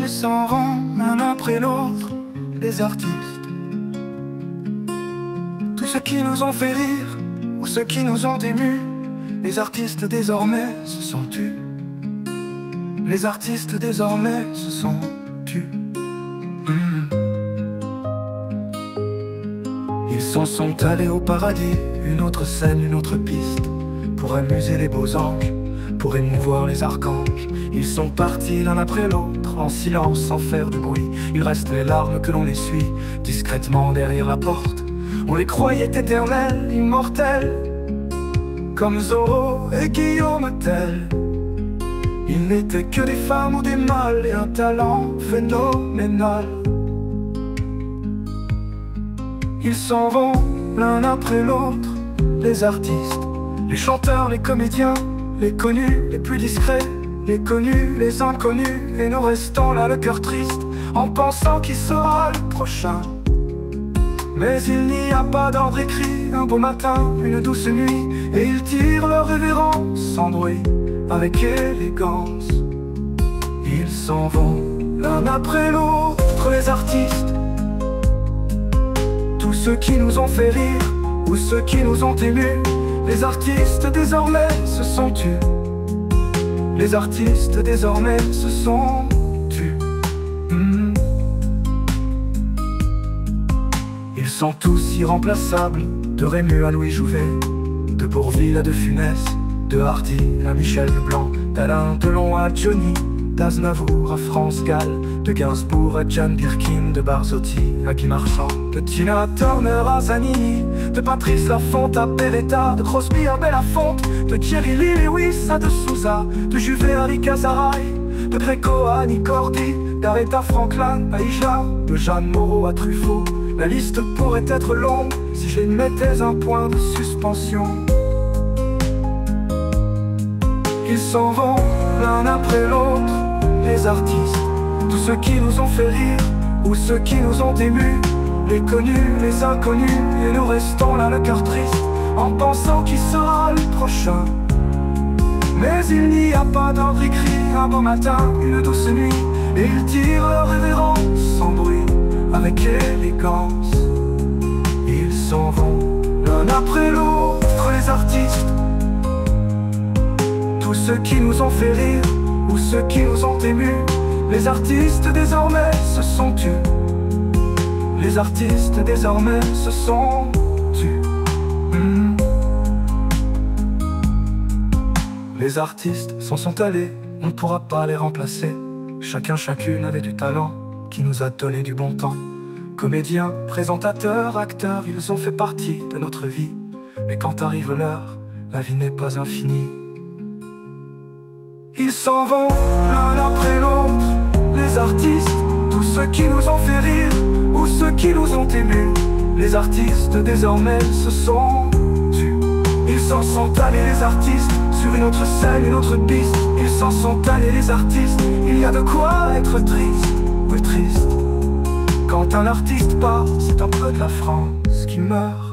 Ils s'en vont l'un après l'autre, les artistes. Tous ceux qui nous ont fait rire, ou ceux qui nous ont émus, les artistes désormais se sont tus. Les artistes désormais se sont tus. Ils s'en sont allés au paradis, une autre scène, une autre piste, pour amuser les beaux anges, pour émouvoir les archanges. Ils sont partis l'un après l'autre, en silence, sans faire de bruit. Il reste les larmes que l'on essuie, discrètement derrière la porte. On les croyait éternels, immortels, comme Zorro et Guillaume Tell. Ils n'étaient que des femmes ou des mâles et un talent phénoménal. Ils s'en vont l'un après l'autre, les artistes, les chanteurs, les comédiens, les connus, les plus discrets, les connus, les inconnus. Et nous restons là le cœur triste, en pensant qui sera le prochain. Mais il n'y a pas d'ordre écrit, un beau matin, une douce nuit, et ils tirent leur révérence sans bruit, avec élégance. Ils s'en vont l'un après l'autre, les artistes. Tous ceux qui nous ont fait rire, ou ceux qui nous ont émus, les artistes désormais se sont tus. Les artistes désormais se sont tus. Ils sont tous irremplaçables, de Rému à Louis Jouvet, de Bourvil à De Funès, de Hardy à Michel Leblanc, d'Alain Delon à Johnny, d'Aznavour à France Gall, de Gainsbourg à Jane Birkin, de Barzotti à Guy Marchand, de Tina Turner à Zanini, de Patrice Lafonte à Beretta, de Crosby à Belafonte, de Thierry Lee Lewis à De Souza, de Juvet à Rick Azaray, de Greco à Annie Cordy, d'Aretha Franklin à Ija, de Jeanne Moreau à Truffaut. La liste pourrait être longue si je mettais un point de suspension. Ils s'en vont l'un après l'autre, les artistes. Tous ceux qui nous ont fait rire, ou ceux qui nous ont émus, les connus, les inconnus. Et nous restons là le cœur triste, en pensant qui sera le prochain. Mais il n'y a pas d'ordre écrit, un beau matin, une douce nuit, et ils tirent leur révérence sans bruit, avec élégance. Ils s'en vont l'un après l'autre, les artistes. Tous ceux qui nous ont fait rire, ou ceux qui nous ont émus, les artistes désormais se sont tus. Les artistes désormais se sont tus. Les artistes s'en sont allés, on ne pourra pas les remplacer. Chacun, chacune avait du talent qui nous a donné du bon temps. Comédiens, présentateurs, acteurs, ils ont fait partie de notre vie. Mais quand arrive l'heure, la vie n'est pas infinie. Ils s'en vont l'un après l'autre, les artistes. Tous ceux qui nous ont fait rire, ou ceux qui nous ont émus, les artistes désormais se sont tus. Ils s'en sont allés les artistes, sur une autre scène, une autre piste. Ils s'en sont allés les artistes, il y a de quoi être triste, oui triste. Quand un artiste part, c'est un peu de la France qui meurt.